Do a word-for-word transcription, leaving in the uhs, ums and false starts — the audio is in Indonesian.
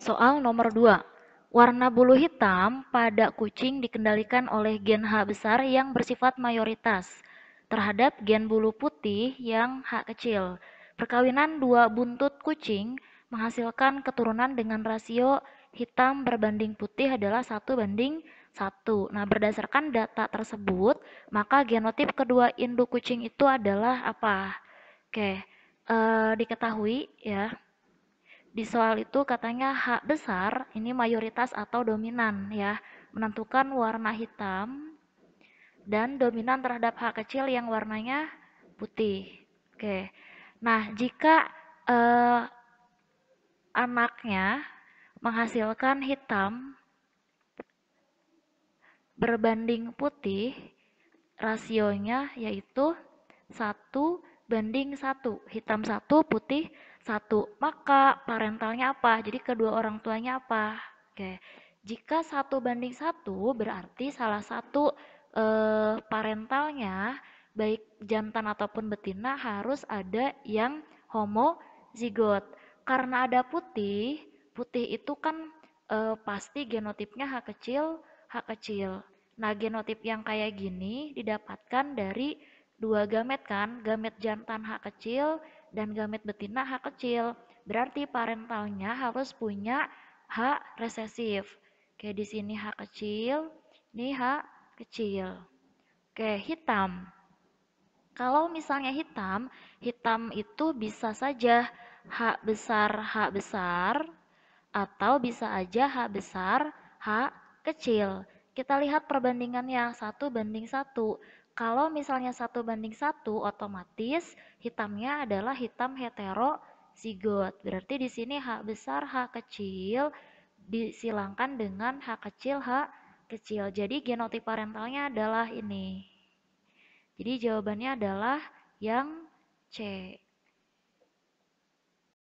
Soal nomor dua. Warna bulu hitam pada kucing dikendalikan oleh gen H besar yang bersifat mayoritas terhadap gen bulu putih yang H kecil. Perkawinan dua buntut kucing menghasilkan keturunan dengan rasio hitam berbanding putih adalah satu banding satu. Nah, berdasarkan data tersebut, maka genotip kedua induk kucing itu adalah apa? Oke, eh, diketahui ya, di soal itu katanya H besar ini mayoritas atau dominan ya, menentukan warna hitam dan dominan terhadap H kecil yang warnanya putih. Oke. Nah, jika eh, anaknya menghasilkan hitam berbanding putih, rasionya yaitu satu banding satu, hitam satu, putih satu. Maka parentalnya apa? Jadi kedua orang tuanya apa? Oke, jika satu banding satu berarti salah satu eh, parentalnya baik jantan ataupun betina harus ada yang homozigot. Karena ada putih, putih itu kan eh, pasti genotipnya H kecil, H kecil. Nah, genotip yang kayak gini didapatkan dari dua gamet kan, gamet jantan H kecil dan gamet betina H kecil. Berarti parentalnya harus punya H resesif. Kayak di sini H kecil, ini H kecil. Oke, hitam. Kalau misalnya hitam, hitam itu bisa saja H besar H besar atau bisa aja H besar H kecil. Kita lihat perbandingannya satu banding satu. Kalau misalnya satu banding satu, otomatis hitamnya adalah hitam heterozigot. Berarti di sini H besar H kecil disilangkan dengan H kecil H kecil. Jadi genotip parentalnya adalah ini. Jadi jawabannya adalah yang C.